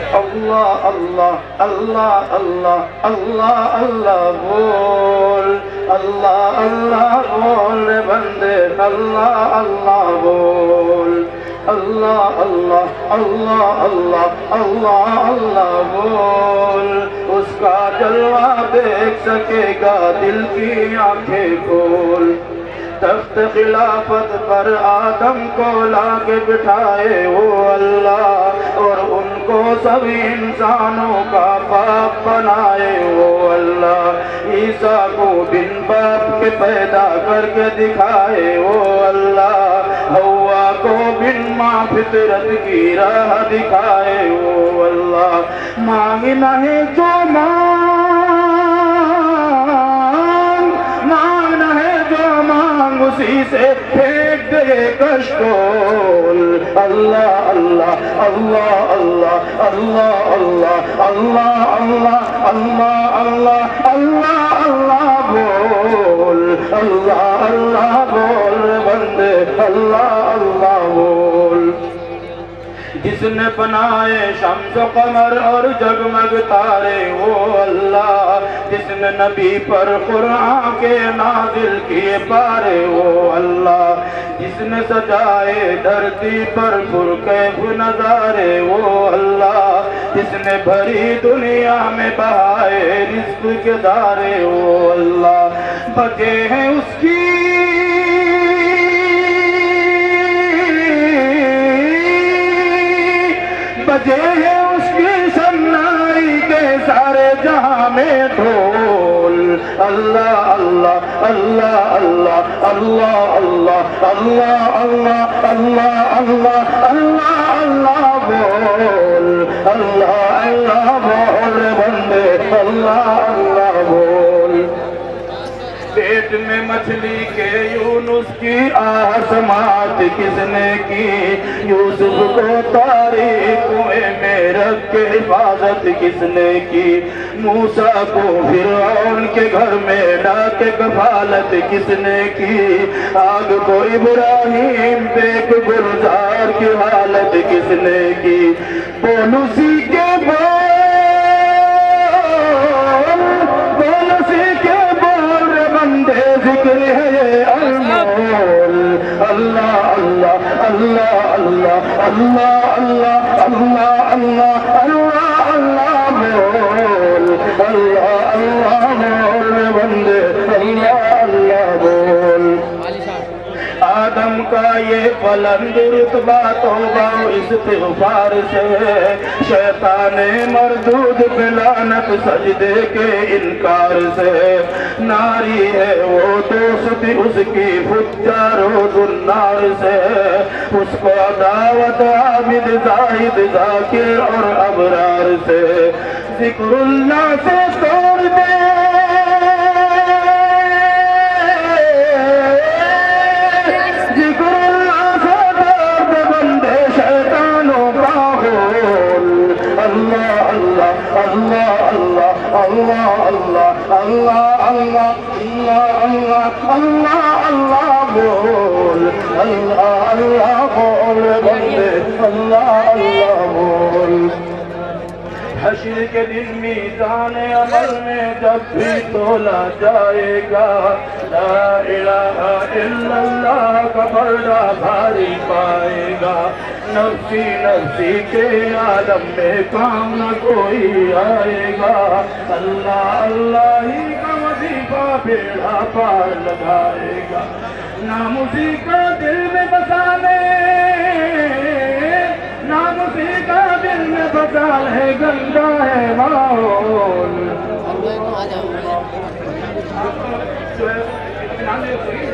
اللہ اللہ اللہ اللہ اللہ اللہ بول، اللہ اللہ بول بندے، اللہ اللہ بول، اللہ اللہ اللہ اللہ اللہ اللہ بول۔ اس کا جلوہ دیکھ سکے گا دل کی آنکھیں کھول، تخت خلافت پر آدم کو لا کے بٹھائے وہ اللہ، اور ان کو سبھی انسانوں کا باپ بنائے وہ اللہ، عیسیٰ کو بن باپ کے پیدا کر کے دکھائے وہ اللہ، حوا کو بن ماں فطرت کی راہ دکھائے وہ اللہ۔ مانگنا ہے جو اسی سے پھینک دے کشکول، اللہ اللہ اللہ اللہ اللہ اللہ اللہ اللہ اللہ اللہ اللہ اللہ بول، اللہ اللہ بول بندے، اللہ اللہ بول۔ جس نے بنائے شمس و قمر اور جگمگ تارے وہ اللہ، جس نے نبی پر قرآن کے نازل کیے پارے وہ اللہ، جس نے سجائے دھرتی پر پرکیف نظارے وہ اللہ، جس نے بھری دنیا میں بہائے رزق کے دارے وہ اللہ۔ بجے ہیں اس کی بجے ہیں اس کی سنائی کے سارے جہاں میں ڈھول، اللہ اللہ اللہ اللہ اللہ اللہ اللہ اللہ اللہ اللہ اللہ اللہ بول، اللہ اللہ بول بندے، اللہ اللہ بول۔ پیٹ میں مچھلی کے یونس کی آہ سماعت کس نے کی، یوسف کو تاریخ کنویں میں رکھ کے حفاظت کس نے کی، موسیٰ کو فرعون کے گھر میں ڈال کے کفالت کس نے کی، آگ کو ابراہیم بیک گلزار کی حالت کس نے کی۔ بول اسی کے ذکر ہے یہ انمول، اللہ اللہ اللہ اللہ اللہ اللہ اللہ اللہ اللہ اللہ بول، اللہ اللہ بول بندے، اللہ اللہ بول۔ آدم کا یہ بلند رتبہ توبہ و استغفار سے، شیطان مردود پہ لعنت سجدے کے انکار سے، ناری ہے وہ دوست اس کی فجار و ذنار سے، اس کو دعوت عابد زاہد ذاکر اور ابرار سے، ذکر اللہ سے توڑ دے اللہ اللہ اللہ اللہ اللہ اللہ اللہ اللہ اللہ بول، اللہ اللہ بول بندے، اللہ اللہ بول۔ حشر کے دن میزان عمل میں جب بھی تولا جائے گا، لا الہ الا اللہ کا پردہ بھاری پائے گا، نفسی نفسی کے عالم میں کام نہ کوئی آئے گا، اللہ اللہ ہی کا وظیفہ بیڑا پار لگائے گا، نام اسی کا دل میں بسا لے، نام اسی کا دل میں بسا ہے، گندا ہے ماحول۔